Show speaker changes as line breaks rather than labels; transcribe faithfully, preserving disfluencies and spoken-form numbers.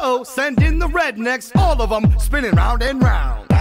Uh-oh, send in the rednecks, all of them spinning round and round.